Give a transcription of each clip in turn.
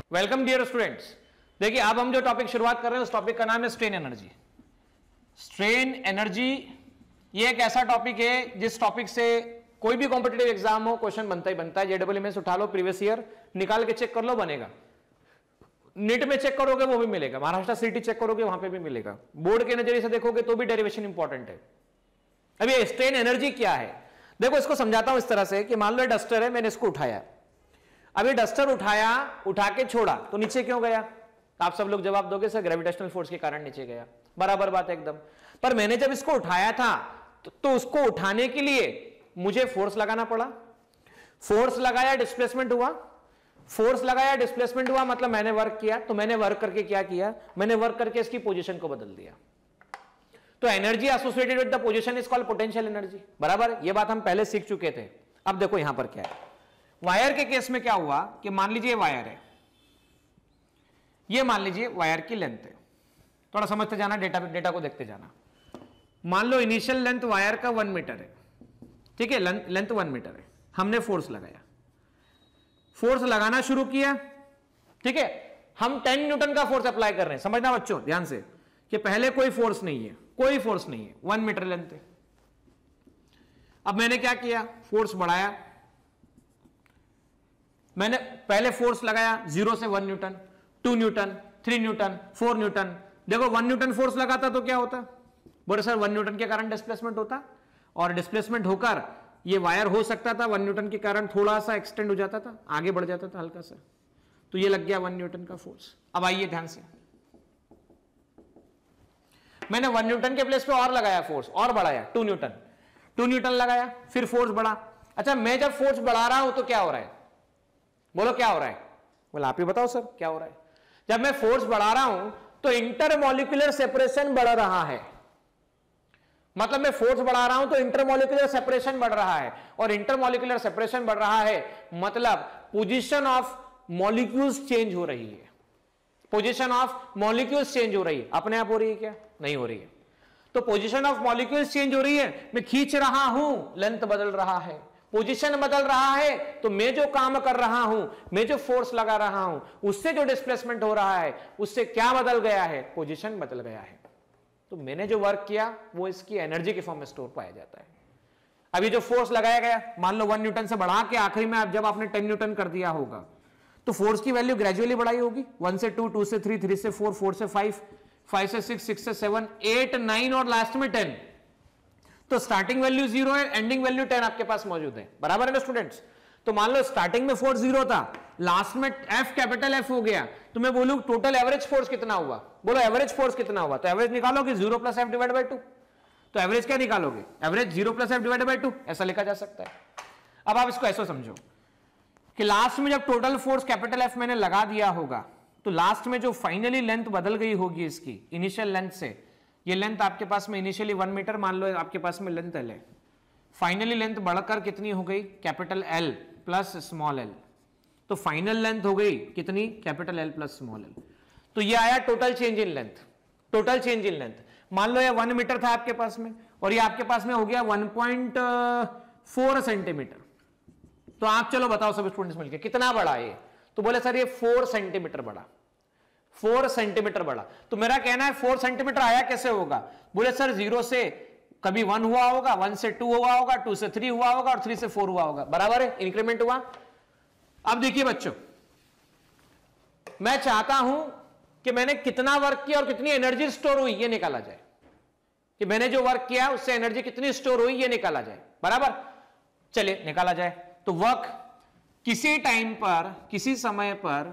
Welcome dear students. देखिए अब हम जो टॉपिक शुरुआत कर रहे हैं उस टॉपिक का नाम है स्ट्रेन एनर्जी। स्ट्रेन एनर्जी ये एक ऐसा टॉपिक है जिस टॉपिक से कोई भी कॉम्पिटिटिव एग्जाम हो क्वेश्चन बनता ही बनता है। जेडब्ल्यूएमएस उठा लो, प्रीवियस ईयर निकाल के चेक कर लो, बनेगा। नीट में चेक करोगे वो भी मिलेगा, महाराष्ट्र सिटी चेक करोगे वहां पे भी मिलेगा, बोर्ड के नजरिए से देखोगे तो भी डेरिवेशन इंपॉर्टेंट है। अब ये स्ट्रेन एनर्जी क्या है, देखो इसको समझाता हूं इस तरह से कि मान लो डस्टर है, मैंने इसको उठाया, अभी डस्टर उठाया, उठा के छोड़ा तो नीचे क्यों गया? आप सब लोग जवाब दोगे सर ग्रेविटेशनल फोर्स के कारण नीचे गया। बराबर बात है एकदम। पर मैंने जब इसको उठाया था तो उसको उठाने के लिए मुझे फोर्स लगाना पड़ा। फोर्स लगाया, डिस्प्लेसमेंट हुआ, फोर्स लगाया, डिस्प्लेसमेंट हुआ, मतलब मैंने वर्क किया। तो मैंने वर्क करके क्या किया? मैंने वर्क करके इसकी पोजीशन को बदल दिया। तो energy associated with the position is called potential energy. बराबर, ये बात हम पहले सीख चुके थे। अब देखो यहां पर क्या है। वायर के केस में क्या हुआ कि मान लीजिए वायर है, ये मान लीजिए वायर की लेंथ है। थोड़ा समझते जाना, डेटा को देखते जाना। मान लो इनिशियल लेंथ वायर का 1 मीटर है, ठीक है, लेंथ 1 मीटर है। हमने फोर्स लगाया, फोर्स लगाना शुरू किया, ठीक है। हम 10 न्यूटन का फोर्स अप्लाई कर रहे हैं। समझना बच्चों ध्यान से कि पहले कोई फोर्स नहीं है, कोई फोर्स नहीं है, 1 मीटर लेंथ है। अब मैंने क्या किया? फोर्स बढ़ाया। मैंने पहले फोर्स लगाया 0 से 1 न्यूटन, 2 न्यूटन, 3 न्यूटन, 4 न्यूटन। देखो 1 न्यूटन फोर्स लगाता तो क्या होता? बोले सर 1 न्यूटन के कारण डिस्प्लेसमेंट होता, और डिस्प्लेसमेंट होकर ये वायर हो सकता था 1 न्यूटन के कारण थोड़ा सा एक्सटेंड हो जाता था, आगे बढ़ जाता था हल्का सा, तो ये लग गया 1 न्यूटन का फोर्स। अब आइए ध्यान से, मैंने 1 न्यूटन के प्लेस पे और लगाया फोर्स, और बढ़ाया 2 न्यूटन, 2 न्यूटन लगाया, फिर फोर्स बढ़ा। अच्छा, मैं जब फोर्स बढ़ा रहा हूं तो क्या हो रहा है? बोलो क्या हो रहा है? बोलो आप ही बताओ सर क्या हो रहा है? जब मैं फोर्स बढ़ा रहा हूं तो इंटरमॉलिक्यूलर सेपरेशन बढ़ रहा है। मतलब मैं फोर्स बढ़ा रहा हूं तो इंटरमॉलिक्यूलर सेपरेशन बढ़ रहा है, और इंटरमॉलिक्यूलर सेपरेशन बढ़ रहा है मतलब पोजीशन ऑफ मॉलिक्यूल्स चेंज हो रही है। पोजीशन ऑफ मॉलिक्यूल्स चेंज हो रही है। अपने आप हो रही है क्या? नहीं हो रही है। तो पोजीशन ऑफ मॉलिक्यूल्स चेंज हो रही है, मैं खींच रहा हूं, लेंथ बदल रहा है, पोजीशन बदल रहा है। तो मैं जो काम कर रहा हूं, मैं जो फोर्स लगा रहा हूं, उससे जो डिस्प्लेसमेंट हो रहा है उससे क्या बदल गया है? पोजीशन बदल गया है। तो मैंने जो वर्क किया वो इसकी एनर्जी के फॉर्म में स्टोर पाया जाता है। अभी जो फोर्स लगाया गया, मान लो 1 न्यूटन से बढ़ा के आखिरी में जब आपने 10 न्यूटन कर दिया होगा तो फोर्स की वैल्यू ग्रेजुअली बढ़ाई होगी। 1 से 2, 2 से 3, 3 से 4, 4 से 5, 5 से 6, 6 से 7, 8, 9 और लास्ट में 10। तो स्टार्टिंग वैल्यू 0 है, एंडिंग वैल्यू 10 आपके पास मौजूद है। बराबर है ना स्टूडेंट्स? तो मान लो स्टार्टिंग में फोर्स 0 था, लास्ट में F कैपिटल F हो गया, तो मैं बोलूं टोटल एवरेज फोर्स कितना हुआ? बोलो एवरेज फोर्स कितना हुआ? तो एवरेज निकालोगे 0 + F डिवाइड बाय 2। तो एवरेज क्या निकालोगे? एवरेज 0 + F डिवाइड बाय 2, ऐसा लिखा जा सकता है। अब आप इसको ऐसा समझो कि लास्ट में जब टोटल फोर्स कैपिटल F मैंने लगा दिया होगा तो लास्ट में जो फाइनली लेंथ बदल गई होगी इसकी इनिशियल लेंथ से, ये लेंथ आपके पास में इनिशियली 1 मीटर मान लो आपके पास में लेंथ L है, फाइनली लेंथ बढ़कर कितनी हो गई? Capital L plus small l। तो फाइनल लेंथ हो गई कितनी? Capital L plus small l। तो ये आया total change in length. Total change in length मान लो ये 1 मीटर था आपके पास में, और ये आपके पास में हो गया 1.4 सेंटीमीटर। तो आप चलो बताओ सब स्टूडेंट्स मिलकर कितना बढ़ा ये? तो बोले सर ये 4 सेंटीमीटर बढ़ा, 4 सेंटीमीटर बढ़ा। तो मेरा कहना है 4 सेंटीमीटर आया कैसे होगा? बोले सर 0 से कभी 1 हुआ होगा, 1 से 2 हुआ होगा, 2 से 3 हुआ होगा, और 3 से 4 हुआ होगा। बराबर है, इंक्रीमेंट हुआ। अब देखिए बच्चों, मैं चाहता हूं कि मैंने कितना वर्क किया और कितनी एनर्जी स्टोर हुई ये निकाला जाए, कि मैंने जो वर्क किया उससे एनर्जी कितनी स्टोर हुई ये निकाला जाए। बराबर, चलिए निकाला जाए। तो वर्क किसी टाइम पर, किसी समय पर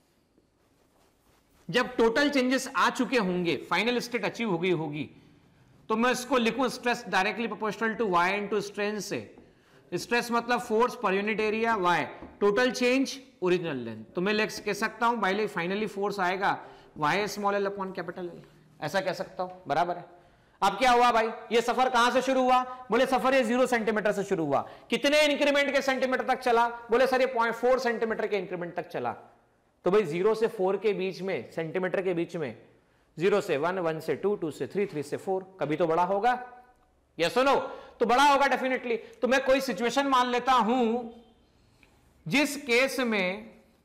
जब टोटल चेंजेस आ चुके होंगे, फाइनल स्टेट अचीव हो गई होगी, तो मैं इसको लिखूं stress directly proportional to y into strain से। स्ट्रेस मतलब force per unit area y, total change original length. तो मैं कह सकता हूं भाई फाइनली फोर्स आएगा y small l upon capital L, ऐसा कह सकता हूं। बराबर है। अब क्या हुआ भाई? ये सफर कहां से शुरू हुआ? बोले सफर ये 0 सेंटीमीटर से शुरू हुआ। कितने इंक्रीमेंट के सेंटीमीटर तक चला? बोले सर ये 0.4 सेंटीमीटर के इंक्रीमेंट तक चला। तो भाई 0 से 4 के बीच में, सेंटीमीटर के बीच में, 0 से 1, 1 से 2, 2 से 3, 3 से 4, कभी तो बड़ा होगा। यस और नो? तो बड़ा होगा डेफिनेटली। तो मैं कोई सिचुएशन मान लेता हूं जिस केस में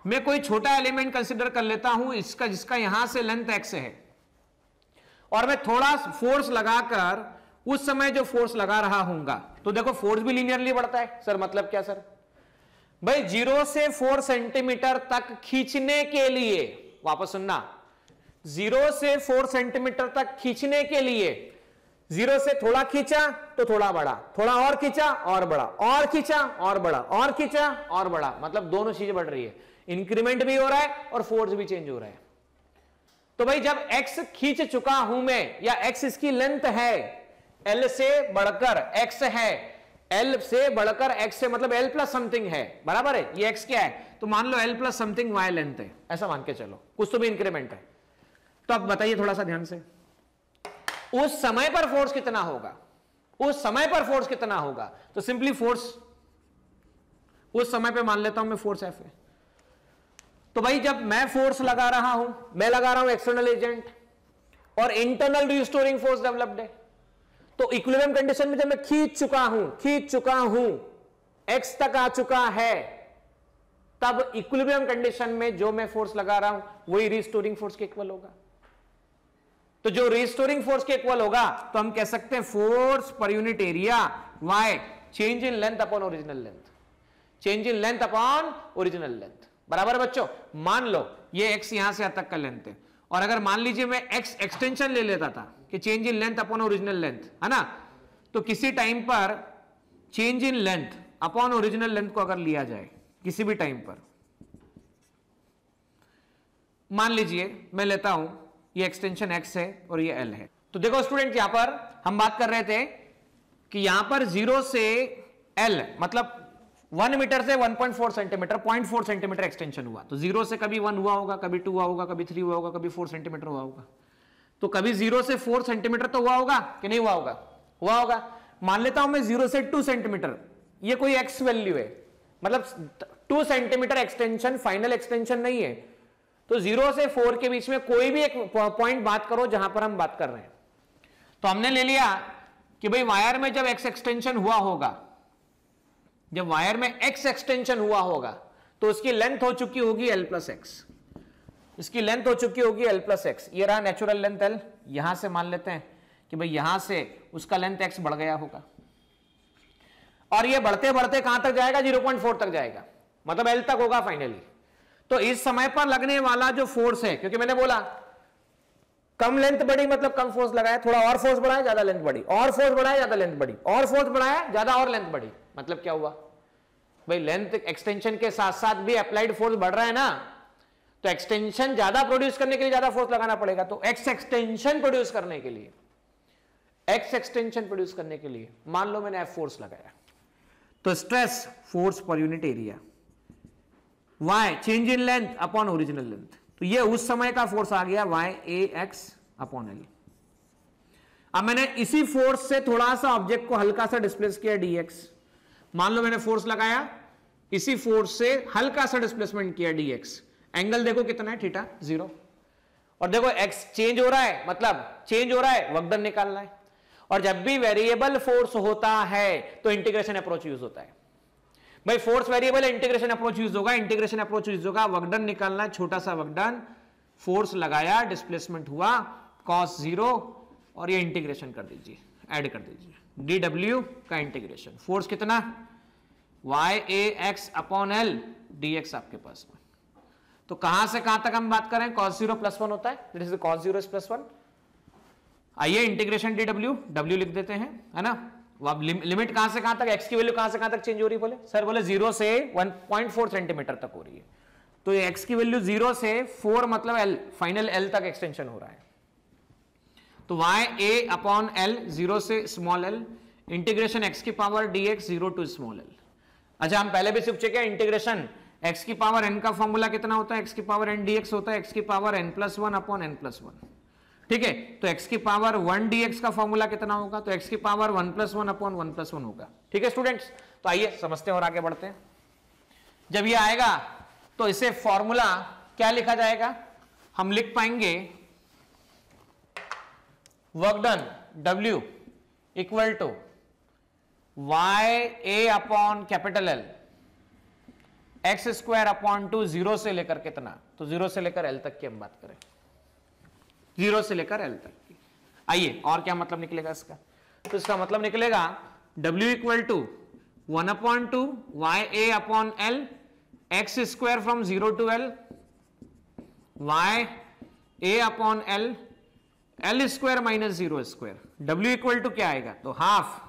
मैं कोई छोटा एलिमेंट कंसिडर कर लेता हूं इसका, जिसका यहां से लेंथ x है, और मैं थोड़ा फोर्स लगाकर उस समय जो फोर्स लगा रहा हूंगा, तो देखो फोर्स भी लीनियरली बढ़ता है। सर मतलब क्या सर? भाई 0 से 4 सेंटीमीटर तक खींचने के लिए, वापस सुनना, 0 से 4 सेंटीमीटर तक खींचने के लिए 0 से थोड़ा खींचा तो थोड़ा बढ़ा, थोड़ा और खींचा और बढ़ा, और खींचा और बढ़ा, और खींचा और बढ़ा, मतलब दोनों चीजें बढ़ रही है, इंक्रीमेंट भी हो रहा है और फोर्स भी चेंज हो रहा है। तो भाई जब x खींच चुका हूं मैं, या x इसकी लेंथ है, l से बढ़कर x है, l से बढ़कर x है, मतलब l प्लस समथिंग है, बराबर है, ये x क्या है, तो मान लो l plus something y length है, ऐसा मान के चलो, कुछ तो भी इंक्रीमेंट है। तो अब बताइए थोड़ा सा ध्यान से, उस समय पर फोर्स कितना होगा, उस समय पर फोर्स कितना होगा? तो सिंपली फोर्स उस समय पे मान लेता हूं मैं फोर्स F है। तो भाई जब मैं फोर्स लगा रहा हूं, मैं लगा रहा हूं एक्सटर्नल एजेंट, और इंटरनल रिस्टोरिंग फोर्स डेवलप्ड है, तो इक्विलिब्रियम कंडीशन में जब मैं खींच चुका हूं, x तक आ चुका है, तब इक्विलिब्रियम कंडीशन में जो मैं फोर्स लगा रहा हूं वही रिस्टोरिंग फोर्स के इक्वल होगा। तो जो रिस्टोरिंग फोर्स के इक्वल होगा तो हम कह सकते हैं force per unit area y change in length upon original length, change in length upon original length, बराबर बच्चों। मान लो ये x यहां से यहां तक का लेंथ है, और अगर मान लीजिए मैं x एक्सटेंशन ले लेता था कि change in length upon original length, है ना, तो किसी टाइम पर change in length upon original length को अगर लिया जाए किसी भी टाइम पर, मान लीजिए मैं लेता हूं ये एक्सटेंशन x है और ये l है, तो देखो स्टूडेंट यहां पर हम बात कर रहे थे कि यहां पर 0 से l मतलब 1 मीटर से 1.4 सेंटीमीटर 0.4 सेंटीमीटर एक्सटेंशन हुआ, तो 0 से कभी 1 हुआ होगा, कभी 2 हुआ होगा, कभी 3 हुआ होगा, कभी 4 सेंटीमीटर हुआ होगा, तो कभी 0 से 4 सेंटीमीटर तो हुआ होगा कि नहीं हुआ होगा? हुआ होगा। मान लेता हूं मैं 0 से 2 सेंटीमीटर, ये कोई x वैल्यू है, मतलब 2 सेंटीमीटर एक्सटेंशन फाइनल एक्सटेंशन नहीं है, तो 0 से 4 के बीच में कोई भी एक पॉइंट बात करो जहां पर हम बात कर रहे हैं। तो हमने ले लिया कि भाई वायर में जब x एक्सटेंशन हुआ होगा, जब वायर में x एक्सटेंशन हुआ होगा तो उसकी लेंथ हो चुकी होगी l प्लस एक्स, इसकी लेंथ हो चुकी होगी l प्लस एक्स, ये रहा नेचुरल लेंथ l, यहां से मान लेते हैं कि भाई यहां से उसका लेंथ x बढ़ गया होगा, और ये बढ़ते बढ़ते कहां तक जाएगा? 0.4 तक जाएगा, मतलब l तक होगा फाइनली। तो इस समय पर लगने वाला जो फोर्स है, क्योंकि मैंने बोला कम लेंथ बढ़ी मतलब कम फोर्स लगाया, थोड़ा और फोर्स बढ़ाया ज्यादा लेंथ बढ़ी, और फोर्स बढ़ाया ज्यादा लेंथ बढ़ी, और फोर्स बढ़ाया ज्यादा और लेंथ बढ़ी, मतलब क्या हुआ भाई? लेंथ एक्सटेंशन के साथ साथ भी अप्लाइड फोर्स बढ़ रहा है ना, तो एक्सटेंशन ज्यादा प्रोड्यूस करने के लिए ज्यादा फोर्स लगाना पड़ेगा, तो एक्स एक्सटेंशन प्रोड्यूस करने के लिए, एक्स एक्सटेंशन प्रोड्यूस करने के लिए मान लो मैंने F फोर्स लगाया, तो stress force per unit area y change in length upon original length, तो ये उस समय का फोर्स आ गया y a x upon l। अब मैंने इसी फोर्स से थोड़ा सा ऑब्जेक्ट को हल्का सा डिस्प्लेस किया dx, मान लो मैंने फोर्स लगाया, इसी फोर्स से हल्का सा डिस्प्लेसमेंट किया dx, एंगल देखो कितना है, थीटा 0, और देखो x चेंज हो रहा है, मतलब चेंज हो रहा है, वर्क डन निकालना है, और जब भी वेरिएबल फोर्स होता है तो इंटीग्रेशन अप्रोच यूज होता है। भाई फोर्स वेरिएबल है, इंटीग्रेशन अप्रोच यूज होगा, इंटीग्रेशन अप्रोच यूज होगा, वर्क डन निकालना है, छोटा सा वर्क डन, फोर्स लगाया, डिस्प्लेसमेंट हुआ cos 0, और ये इंटीग्रेशन कर दीजिए, ऐड कर दीजिए dw का इंटीग्रेशन, फोर्स कितना y a x upon l dx आपके पास में। तो कहां से कहां तक हम बात करें? cos 0 प्लस 1 होता है, दैट इज cos 0 प्लस 1। आइए इंटीग्रेशन dw, w लिख देते हैं, है ना। अब लिमिट कहां से कहां तक, x की वैल्यू कहां से कहां तक चेंज हो रही है? बोले सर, बोले 0 से 1.4 सेंटीमीटर तक हो रही है, तो ये x की वैल्यू 0 से 4 मतलब l, फाइनल l तक एक्सटेंशन हो रहा है, तो y a अपॉन l 0 से स्मॉल l इंटीग्रेशन x की power dx 0 to small l। अच्छा, हम पहले भी सीख चुके हैं इंटीग्रेशन x की पावर n का फॉर्मूला कितना होता है? x की पावर n dx होता है, x की power n plus 1 upon n plus 1, ठीक है। तो x की पावर 1 dx का फॉर्मूला कितना होगा? तो x की पावर 1 प्लस 1 अपॉन 1 प्लस 1 होगा, ठीक है स्टूडेंट्स। तो आइए समझते हैं और आगे बढ़ते हैं। जब ये आएगा तो इसे फॉर्मूला क्या लिखा जाएगा? हम लिख पाएंगे work done W equal to y a upon capital L x square upon 2 zero से लेकर कितना, तो जीरो से लेकर एल तक की हम बात करें, जीरो से लेकर एल तक की। आइए और क्या मतलब निकलेगा इसका, तो इसका मतलब निकलेगा W equal to 1/2 y a upon L x square from 0 to L y a upon L L square minus 0 square. W equal to क्या आएगा, तो half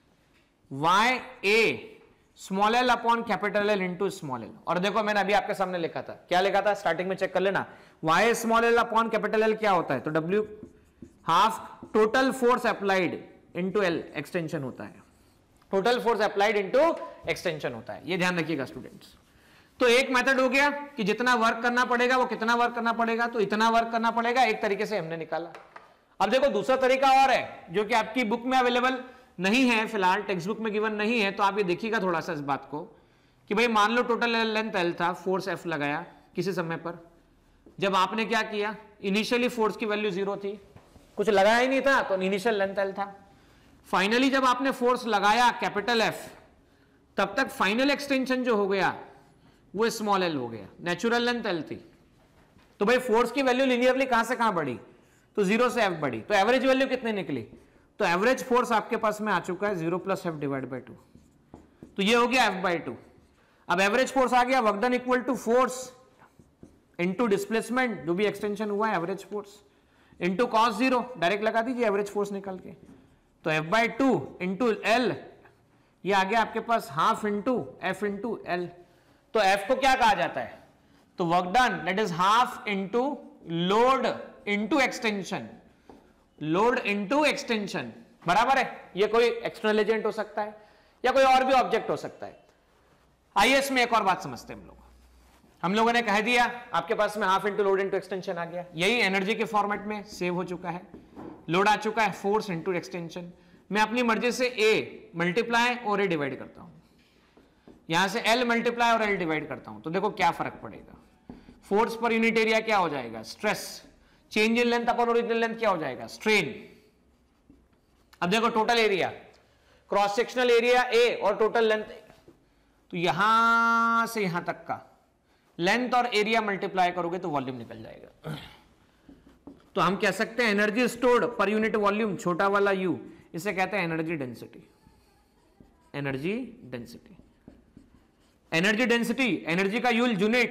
y a small l upon capital L into small l. और देखो मैंने अभी आपके सामने लिखा था, क्या लिखा था स्टार्टिंग में, चेक कर लेना, y small l upon capital L क्या होता है, तो W half total force applied into l extension होता है, total force applied into extension होता है, ये ध्यान रखिएगा स्टूडेंट्स। तो एक मेथड हो गया कि जितना वर्क करना पड़ेगा वो कितना वर्क करना पड़ेगा, तो इतना वर्क करना पड़ेगा, एक तरीके से हमने निकाला। अब देखो दूसरा तरीका और है जो कि आपकी बुक में अवेलेबल नहीं है, फिलहाल टेक्स्ट बुक में गिवन नहीं है, तो आप ये देखिएगा थोड़ा सा इस बात को कि भाई मान लो टोटल लेंथ एल था, फोर्स एफ लगाया किसी समय पर, जब आपने क्या किया, इनिशियली फोर्स की वैल्यू 0 थी, कुछ लगाया ही नहीं था, तो इनिशियल लेंथ एल था। फाइनली जब आपने फोर्स लगाया कैपिटल एफ, तब तक फाइनल एक्सटेंशन जो हो गया वो स्मॉल एल हो गया, नेचुरल लेंथ एल थी। तो भाई फोर्स की वैल्यू लिनियरली कहां से कहां बढ़ी, तो 0 से एफ बढ़ी, तो एवरेज वैल्यू कितनी निकली, तो एवरेज फोर्स आपके पास में आ चुका है 0 + f डिवाइड बाई 2, तो ये हो गया f/2। अब एवरेज फोर्स आ गया, work done equal to force into displacement जो भी एक्सटेंशन हुआ है, average force into cos 0, direct लगा दीजिए एवरेज फोर्स निकल के, तो f/2 इंटू एल, ये आ गया आपके पास half into F into L. तो f को क्या कहा जाता है, तो work done that is half into load into extension, load into extension, बराबर है। ये कोई एक्सटर्नल एजेंट हो सकता है या कोई और भी ऑब्जेक्ट हो सकता है। आइए इसमें एक और बात समझते हैं हम लोगों ने कह दिया आपके पास में half into load into extension आ गया, यही एनर्जी के फॉर्मेट में सेव हो चुका है, लोड आ चुका है, फोर्स इंटू एक्सटेंशन। मैं अपनी मर्जी से ए मल्टीप्लाई और ए डिवाइड करता हूं, यहां से एल मल्टीप्लाई और एल डिवाइड करता हूं, तो देखो क्या फर्क पड़ेगा, फोर्स पर यूनिट एरिया क्या हो जाएगा, stress, change in length upon original length क्या हो जाएगा, स्ट्रेन। अब देखो total area, cross sectional area A और टोटल लेंथ, तो यहां से यहां तक का लेंथ और एरिया मल्टीप्लाई करोगे तो वॉल्यूम निकल जाएगा। तो हम कह सकते हैं energy stored per unit volume, छोटा वाला यू, इसे कहते हैं energy density. Energy density, energy density, energy का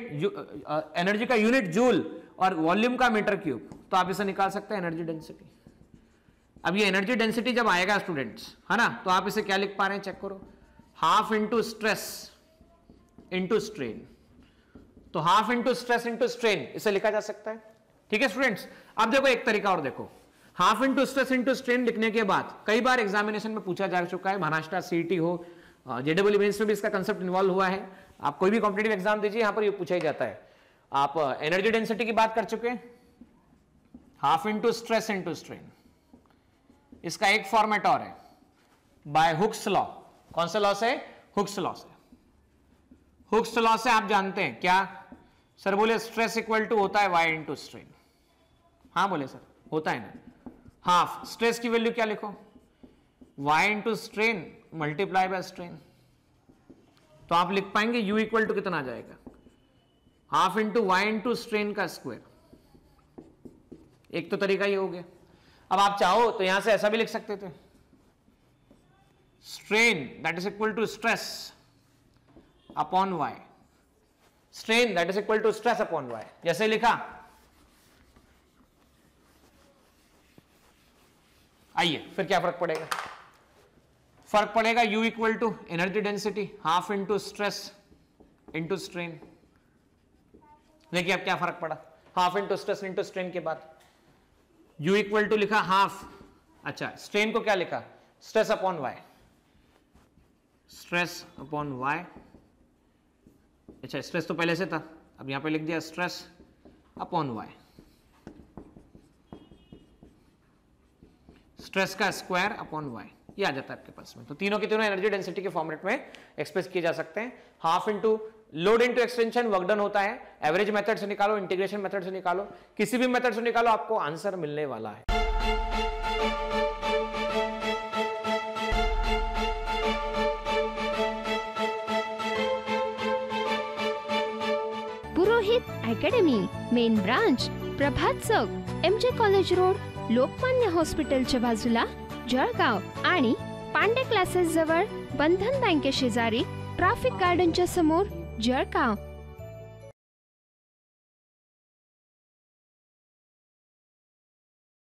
यूनिट जूल और वॉल्यूम का मीटर क्यूब, तो आप इसे निकाल सकते हैं एनर्जी डेंसिटी। अब ये एनर्जी डेंसिटी जब आएगा स्टूडेंट्स, है ना, तो आप इसे क्या लिख पा रहे हैं, चेक करो, half into stress into strain, तो half into stress into strain इसे लिखा जा सकता है। ठीक है स्टूडेंट्स, अब देखो एक तरीका और देखो, half into stress into strain लिखने के बाद कई बार एग्जामिनेशन में पूछा जा चुका है, महाराष्ट्र सीईटी हो, जेडब्ल्यू मेंस में भी इसका कंसेप्ट इन्वॉल्व हुआ है, आप कोई भी कॉम्पिटिटिव एग्जाम दीजिए यहां पर ये पूछा ही जाता है। आप एनर्जी डेंसिटी की बात कर चुके हैं, half into stress into strain, इसका एक फॉर्मेट और है बाय हुक्स लॉ। कौन सा लॉ से, हुक्स लॉ से। हुक्स लॉ से आप जानते हैं क्या, सर बोले स्ट्रेस इक्वल टू होता है वाई इंटू स्ट्रेन, हाँ बोले सर होता है ना, हाफ स्ट्रेस की वैल्यू क्या लिखो, Y into strain multiply by strain, तो आप लिख पाएंगे u इक्वल टू कितना आ जाएगा, half into Y into strain का स्क्वायर। एक तो तरीका ये हो गया। अब आप चाहो तो यहां से ऐसा भी लिख सकते थे, strain that is equal to stress upon Y, strain that is equal to stress upon Y, जैसे लिखा। आइए फिर क्या फर्क पड़ेगा, फर्क पड़ेगा u equal to energy density half into stress into strain. देखिए अब क्या फर्क पड़ा, half into stress into strain के बाद u इक्वल टू लिखा हाफ, अच्छा स्ट्रेन को क्या लिखा, stress upon Y, stress upon Y, अच्छा स्ट्रेस तो पहले से था, अब यहां पे लिख दिया स्ट्रेस अपॉन वाई, स्ट्रेस का स्क्वायर अपॉन वाई, ये आ जाता है आपके पास में। तो तीनों के तीनों एनर्जी डेंसिटी के फॉर्मेट में एक्सप्रेस किए जा सकते हैं। Half into load into extension work done होता है, एवरेज मेथड से निकालो, इंटीग्रेशन मेथड से निकालो, किसी भी मेथड से निकालो, आपको आंसर मिलने वाला है। Purohit academy, main branch Prabhat Chowk, MJ college road, Lokmanya हॉस्पिटलच्या बाजूला, जळगाव. आणि पांडे क्लासेस जवळ, बंधन बँके शेजारी, ट्रॅफिक गार्डनच्या समोर, जळगाव.